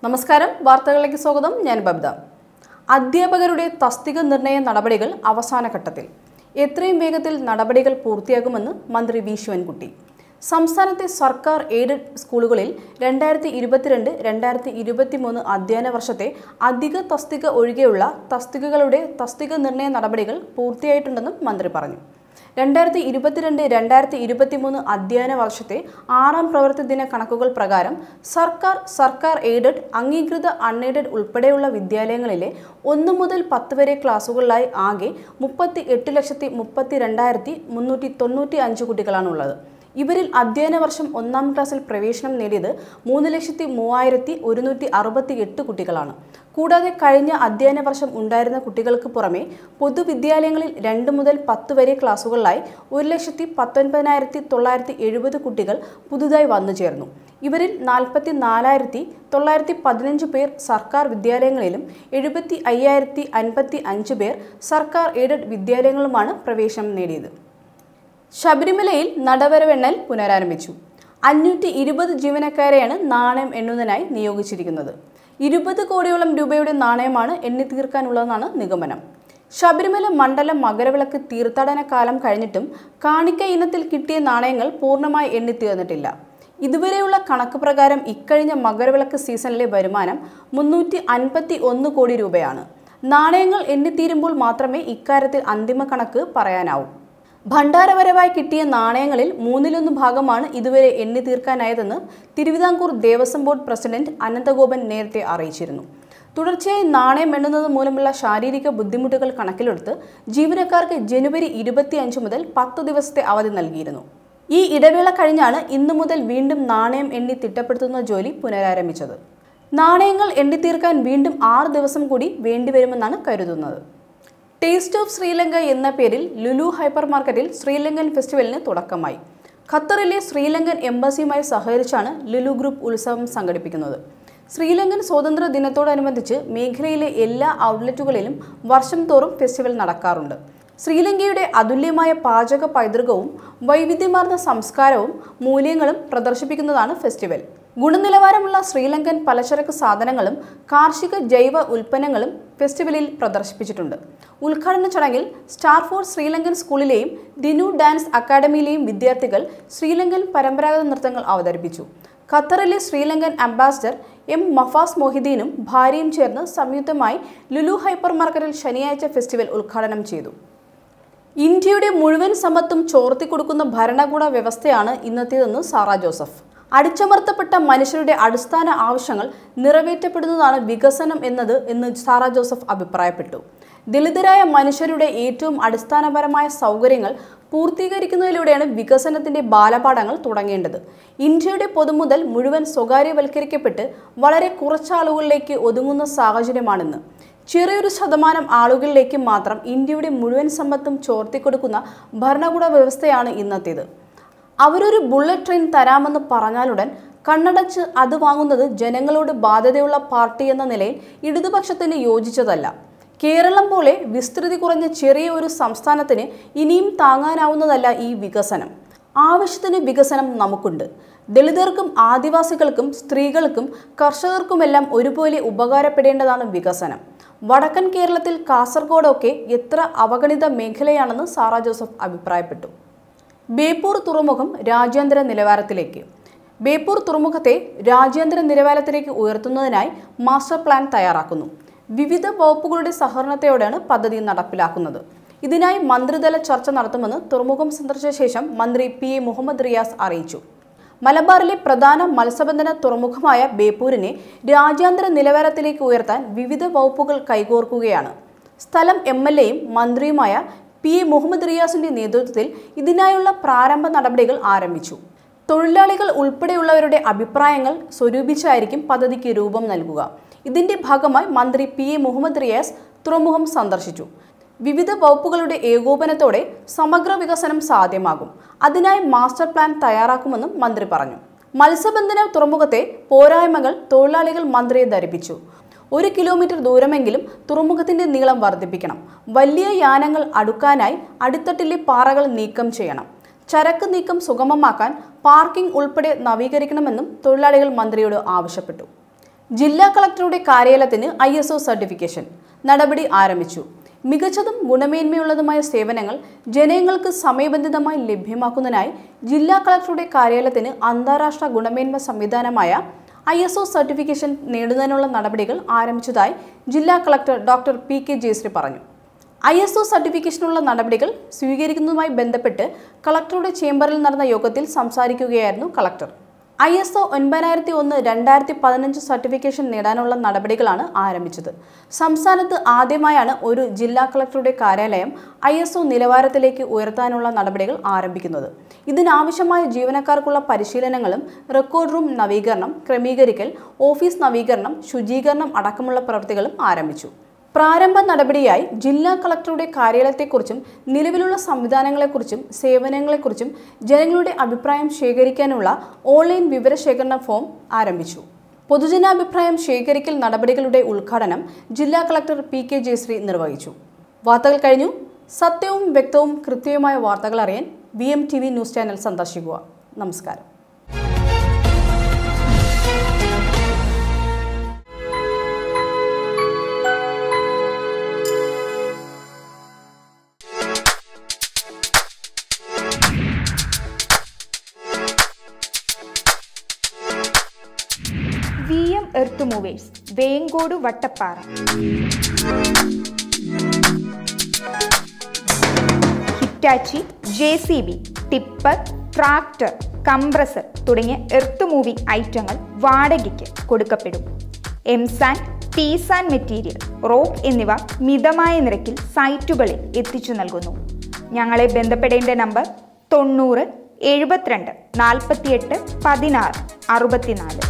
നമസ്കാരം, വാർത്തകളിലേക്ക് സ്വാഗതം. ഞാൻ ബബ്ദ. അധ്യാപകരുടെ തസ്തിക നിർണയ നടപടികൾ അവസാന ഘട്ടത്തിൽ. എത്രയും വേഗത്തിൽ നടപടികൾ പൂർത്തിയാകുമെന്ന് മന്ത്രി വി ശിവൻകുട്ടി. സംസ്ഥാനത്തെ സർക്കാർ എയ്ഡഡ് സ്കൂളുകളിൽ 2022-2023 അധ്യയന വർഷത്തെ അധിക തസ്തിക ഒഴികെയുള്ള തസ്തികകളുടെ തസ്തിക നിർണയ നടപടികൾ പൂർത്തിയായിട്ടുണ്ടെന്നും മന്ത്രി പറഞ്ഞു. 2022-2023 അധ്യയന വർഷത്തെ 6ാം പ്രവൃത്തി ദിന കണക്കുകൾ പ്രകാരം സർക്കാർ എയ്ഡഡ്, അംഗീകൃത അൺഎയ്ഡഡ് ഉൾപ്പെടെയുള്ള വിദ്യാലയങ്ങളിലെ 1 മുതൽ 10 വരെ ക്ലാസുകളിലായി ആകെ 38,32,395 കുട്ടികളാണുള്ളത്. ഇവരിൽ അധ്യയന വർഷം 1ാം ക്ലാസ്സിൽ പ്രവേശനം നേടിയത് 3,03,168 കുട്ടികളാണ്. കൂടാതെ കഴിഞ്ഞ അധ്യയന വർഷം ഉണ്ടായിരുന്ന കുട്ടികൾക്ക് പുറമെ പൊതുവിദ്യാലയങ്ങളിൽ 2 മുതൽ 10 വരെ ക്ലാസുകളിലായി 1,19,970 കുട്ടികൾ പുതുതായി വന്നു ചേർന്നു. ഇവരിൽ 44,915 പേർ സർക്കാർ വിദ്യാലയങ്ങളിലും 75,055 പേർ സർക്കാർ എയ്ഡഡ് വിദ്യാലയങ്ങളുമാണ് പ്രവേശനം നേടിയത്. ശബരിമലയിൽ നടവരവെണ്ണൽ പുനരാരംഭിച്ചു. 520 ജീവനക്കാരെയാണ് നാണയം എണ്ണുന്നതിനായി നിയോഗിച്ചിരിക്കുന്നത്. 20 കോടിയോളം രൂപയുടെ നാണയമാണ് എണ്ണി തീർക്കാനുള്ളതെന്നാണ് നിഗമനം. ശബരിമല മണ്ഡലം മകരവിളക്ക് തീർത്ഥാടന കാലം കഴിഞ്ഞിട്ടും കാണിക്ക ഇനത്തിൽ കിട്ടിയ നാണയങ്ങൾ പൂർണ്ണമായി എണ്ണിത്തീർന്നിട്ടില്ല. ഇതുവരെയുള്ള കണക്ക് പ്രകാരം ഇക്കഴിഞ്ഞ മകരവിളക്ക് സീസണിലെ വരുമാനം 351 കോടി രൂപയാണ്. നാണയങ്ങൾ എണ്ണിത്തീരുമ്പോൾ മാത്രമേ ഇക്കാര്യത്തിൽ അന്തിമ കണക്ക് പറയാനാവൂ. ഭണ്ഡാരവരവായി കിട്ടിയ നാണയങ്ങളിൽ 1/3 ഭാഗമാണ് ഇതുവരെ എണ്ണി തീർക്കാനായതെന്ന് തിരുവിതാംകൂർ ദേവസ്വം ബോർഡ് പ്രസിഡന്റ് അനന്തഗോപൻ നേരത്തെ അറിയിച്ചിരുന്നു. തുടർച്ചയായി നാണയം എണ്ണുന്നത് മൂലമുള്ള ശാരീരിക ബുദ്ധിമുട്ടുകൾ കണക്കിലെടുത്ത് ജീവനക്കാർക്ക് ജനുവരി 25 മുതൽ 10 ദിവസത്തെ അവധി നൽകിയിരുന്നു. ഈ ഇടവേള കഴിഞ്ഞാണ് ഇന്നു മുതൽ വീണ്ടും നാണയം എണ്ണി തിട്ടപ്പെടുത്തുന്ന ജോലി പുനരാരംഭിച്ചത്. നാണയങ്ങൾ എണ്ണിത്തീർക്കാൻ വീണ്ടും 6 ദിവസം കൂടി വേണ്ടിവരുമെന്നാണ് കരുതുന്നത്. ടേസ്റ്റ് ഓഫ് ശ്രീലങ്ക എന്ന പേരിൽ ലുലു ഹൈപ്പർ മാർക്കറ്റിൽ ശ്രീലങ്കൻ ഫെസ്റ്റിവലിന് തുടക്കമായി. ഖത്തറിലെ ശ്രീലങ്കൻ എംബസിയുമായി സഹകരിച്ചാണ് ലുലു ഗ്രൂപ്പ് ഉത്സവം സംഘടിപ്പിക്കുന്നത്. ശ്രീലങ്കൻ സ്വാതന്ത്ര്യ ദിനത്തോടനുബന്ധിച്ച് മേഖലയിലെ എല്ലാ ഔട്ട്ലെറ്റുകളിലും വർഷം തോറും ഫെസ്റ്റിവൽ നടക്കാറുണ്ട്. ശ്രീലങ്കയുടെ അതുല്യമായ പാചക പൈതൃകവും വൈവിധ്യമാർന്ന സംസ്കാരവും മൂല്യങ്ങളും പ്രദർശിപ്പിക്കുന്നതാണ് ഫെസ്റ്റിവൽ. ഗുണനിലവാരമുള്ള ശ്രീലങ്കൻ പലചരക്ക് സാധനങ്ങളും കാർഷിക ജൈവ ഉൽപ്പന്നങ്ങളും ഫെസ്റ്റിവലിൽ പ്രദർശിപ്പിച്ചിട്ടുണ്ട്. ഉദ്ഘാടന ചടങ്ങിൽ സ്റ്റാർ ഫോർ ശ്രീലങ്കൻ സ്കൂളിലെയും ദിനു ഡാൻസ് അക്കാദമിയിലെയും വിദ്യാർത്ഥികൾ ശ്രീലങ്കൻ പരമ്പരാഗത നൃത്തങ്ങൾ അവതരിപ്പിച്ചു. ഖത്തറിലെ ശ്രീലങ്കൻ അംബാസിഡർ എം മഫാസ് മൊഹിദ്ദീനും ഭാര്യയും ചേർന്ന് സംയുക്തമായി ലുലു ഹൈപ്പർ മാർക്കറ്റിൽ ശനിയാഴ്ച ഫെസ്റ്റിവൽ ഉദ്ഘാടനം ചെയ്തു. ഇന്ത്യയുടെ മുഴുവൻ സമ്പത്തും ചോർത്തിക്കൊടുക്കുന്ന ഭരണകൂട വ്യവസ്ഥയാണ് ഇന്നത്തേതെന്ന് സാറ ജോസഫ്. അടിച്ചമർത്തപ്പെട്ട മനുഷ്യരുടെ അടിസ്ഥാന ആവശ്യങ്ങൾ നിറവേറ്റപ്പെടുന്നതാണ് വികസനം എന്ന് സാറ ജോസഫ് അഭിപ്രായപ്പെട്ടു. ദളിതരായ മനുഷ്യരുടെ ഏറ്റവും അടിസ്ഥാനപരമായ സൗകര്യങ്ങൾ പൂർത്തീകരിക്കുന്നതിലൂടെയാണ് വികസനത്തിന്റെ ബാലപാഠങ്ങൾ തുടങ്ങേണ്ടത്. ഇന്ത്യയുടെ പൊതുമുതൽ മുഴുവൻ സ്വകാര്യവൽക്കരിക്കപ്പെട്ട് വളരെ കുറച്ചാളുകളിലേക്ക് ഒതുങ്ങുന്ന സാഹചര്യമാണെന്ന്. ചെറിയൊരു ശതമാനം ആളുകളിലേക്ക് മാത്രം ഇന്ത്യയുടെ മുഴുവൻ സമ്പത്തും ചോർത്തിക്കൊടുക്കുന്ന ഭരണകൂട വ്യവസ്ഥയാണ് ഇന്നത്തേത്. അവരൊരു ബുള്ളറ്റ് ട്രെയിൻ തരാമെന്ന് പറഞ്ഞാലുടൻ കണ്ണടച്ച് അത് വാങ്ങുന്നത് ജനങ്ങളോട് ബാധ്യതയുള്ള പാർട്ടി എന്ന നിലയിൽ ഇടതുപക്ഷത്തിന് യോജിച്ചതല്ല. കേരളം പോലെ വിസ്തൃതി കുറഞ്ഞ ചെറിയ ഒരു സംസ്ഥാനത്തിന് ഇനിയും താങ്ങാനാവുന്നതല്ല ഈ വികസനം. ആവശ്യത്തിന് വികസനം നമുക്കുണ്ട്. ദളിതർക്കും ആദിവാസികൾക്കും സ്ത്രീകൾക്കും കർഷകർക്കുമെല്ലാം ഒരുപോലെ ഉപകാരപ്പെടേണ്ടതാണ് വികസനം. വടക്കൻ കേരളത്തിൽ കാസർഗോഡൊക്കെ എത്ര അവഗണിത മേഖലയാണെന്ന് സാറ ജോസഫ് അഭിപ്രായപ്പെട്ടു. ബേപ്പൂർ തുറമുഖം രാജ്യാന്തര നിലവാരത്തിലേക്ക്. ബേപ്പൂർ തുറമുഖത്തെ രാജ്യാന്തര നിലവാരത്തിലേക്ക് ഉയർത്തുന്നതിനായി മാസ്റ്റർ പ്ലാൻ തയ്യാറാക്കുന്നു. വിവിധ വകുപ്പുകളുടെ സഹകരണത്തോടെയാണ് പദ്ധതി നടപ്പിലാക്കുന്നത്. ഇതിനായി മന്ത്രിതല ചർച്ച നടത്തുമെന്ന് തുറമുഖം സന്ദർശിച്ച ശേഷം മന്ത്രി PA മുഹമ്മദ് റിയാസ് അറിയിച്ചു. മലബാറിലെ പ്രധാന മത്സ്യബന്ധന തുറമുഖമായ ബേപ്പൂരിനെ രാജ്യാന്തര നിലവാരത്തിലേക്ക് ഉയർത്താൻ വിവിധ വകുപ്പുകൾ കൈകോർക്കുകയാണ്. സ്ഥലം MLAയും മന്ത്രിയുമായ PA മുഹമ്മദ് റിയാസിന്റെ നേതൃത്വത്തിൽ ഇതിനായുള്ള പ്രാരംഭ നടപടികൾ ആരംഭിച്ചു. തൊഴിലാളികൾ ഉൾപ്പെടെയുള്ളവരുടെ അഭിപ്രായങ്ങൾ സ്വരൂപിച്ചായിരിക്കും പദ്ധതിക്ക് രൂപം നൽകുക. ഇതിന്റെ ഭാഗമായി മന്ത്രി PA മുഹമ്മദ് റിയാസ് തുറമുഖം സന്ദർശിച്ചു. വിവിധ വകുപ്പുകളുടെ ഏകോപനത്തോടെ സമഗ്ര വികസനം സാധ്യമാകും. അതിനായി മാസ്റ്റർ പ്ലാൻ തയ്യാറാക്കുമെന്നും മന്ത്രി പറഞ്ഞു. മത്സ്യബന്ധന തുറമുഖത്തെ പോരായ്മകൾ തൊഴിലാളികൾ മന്ത്രിയെ ധരിപ്പിച്ചു. 1 കിലോമീറ്റർ ദൂരമെങ്കിലും തുറമുഖത്തിന്റെ നീളം വർദ്ധിപ്പിക്കണം. വലിയ യാനങ്ങൾ അടുക്കാനായി അടിത്തട്ടിലെ പാറകൾ നീക്കം ചെയ്യണം. ചരക്ക് നീക്കം സുഗമമാക്കാൻ പാർക്കിംഗ് ഉൾപ്പെടെ നവീകരിക്കണമെന്നും തൊഴിലാളികൾ മന്ത്രിയോട് ആവശ്യപ്പെട്ടു. ജില്ലാ കളക്ടറുടെ കാര്യാലയത്തിന് ISO സർട്ടിഫിക്കേഷൻ നടപടി ആരംഭിച്ചു. മികച്ചതും ഗുണമേന്മയുള്ളതുമായ സേവനങ്ങൾ ജനങ്ങൾക്ക് സമയബന്ധിതമായി ലഭ്യമാക്കുന്നതിനായി ജില്ലാ കളക്ടറുടെ കാര്യാലയത്തിന് അന്താരാഷ്ട്ര ഗുണമേന്മ സംവിധാനമായ ISO സർട്ടിഫിക്കേഷൻ നേടുന്നതിനുള്ള നടപടികൾ ആരംഭിച്ചതായി ജില്ലാ കളക്ടർ ഡോക്ടർ PK ജയശ്രീ പറഞ്ഞു. ISO സർട്ടിഫിക്കേഷനുള്ള നടപടികൾ സ്വീകരിക്കുന്നതുമായി ബന്ധപ്പെട്ട് കളക്ടറുടെ ചേംബറിൽ നടന്ന യോഗത്തിൽ സംസാരിക്കുകയായിരുന്നു കളക്ടർ. ISO 9001/2015 സർട്ടിഫിക്കേഷൻ നേടാനുള്ള നടപടികളാണ് ആരംഭിച്ചത്. സംസ്ഥാനത്ത് ആദ്യമായാണ് ഒരു ജില്ലാ കളക്ടറുടെ കാര്യാലയം ISO നിലവാരത്തിലേക്ക് ഉയർത്താനുള്ള നടപടികൾ ആരംഭിക്കുന്നത്. ഇതിനാവശ്യമായ ജീവനക്കാർക്കുള്ള പരിശീലനങ്ങളും റെക്കോർഡ് റൂം നവീകരണം, ക്രമീകരിക്കൽ, ഓഫീസ് നവീകരണം, ശുചീകരണം അടക്കമുള്ള പ്രവൃത്തികളും ആരംഭിച്ചു. പ്രാരംഭ നടപടിയായി ജില്ലാ കളക്ടറുടെ കാര്യാലയത്തെക്കുറിച്ചും നിലവിലുള്ള സംവിധാനങ്ങളെക്കുറിച്ചും സേവനങ്ങളെക്കുറിച്ചും ജനങ്ങളുടെ അഭിപ്രായം ശേഖരിക്കാനുള്ള ഓൺലൈൻ വിവരശേഖരണ ഫോം ആരംഭിച്ചു. പൊതുജനാഭിപ്രായം ശേഖരിക്കൽ നടപടികളുടെ ഉദ്ഘാടനം ജില്ലാ കളക്ടർ PK ജയശ്രീ നിർവഹിച്ചു. വാർത്തകൾ കഴിഞ്ഞു. സത്യവും വ്യക്തവും കൃത്യവുമായ വാർത്തകൾ അറിയാൻ VMTV ന്യൂസ് ചാനൽ സന്ദർശിക്കുക. നമസ്കാരം. VM Earth Movers, Venkode Vattappara. Hitachi, JCB, tipper, tractor, compressor തുടങ്ങിയ എർത്ത് മൂവിംഗ് ഐറ്റങ്ങൾ വാടകയ്ക്ക് കൊടുക്കപ്പെടും. എംസാൻഡ്, ടീസാൻഡ് മെറ്റീരിയൽ, റോക്ക് എന്നിവ മിതമായ നിരക്കിൽ സൈറ്റുകളിൽ എത്തിച്ചു നൽകുന്നു. ഞങ്ങളെ ബന്ധപ്പെടേണ്ട നമ്പർ 90 72 48 16 64.